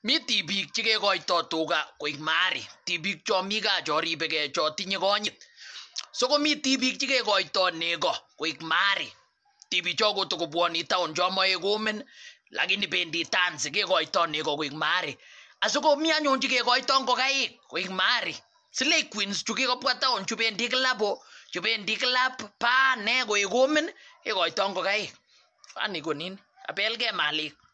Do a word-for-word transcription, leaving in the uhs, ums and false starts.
mi tibik chekekoito tuga koik mari, tibik cho mi gaa cho ribegei cho tinye konyit. So komi tibik chekekoito nego koik mari, tibik cho kotokobwoni town cho moe komen lakini bendi tansi kekoito nego koik mari. Asikomi anyun chekekoito ngokaik koik mari. Slay queens chu kikobwa town chu bendi club, chu bendi club pa ne koik komen kekoito ngokaik. Fani konin abelgei malik.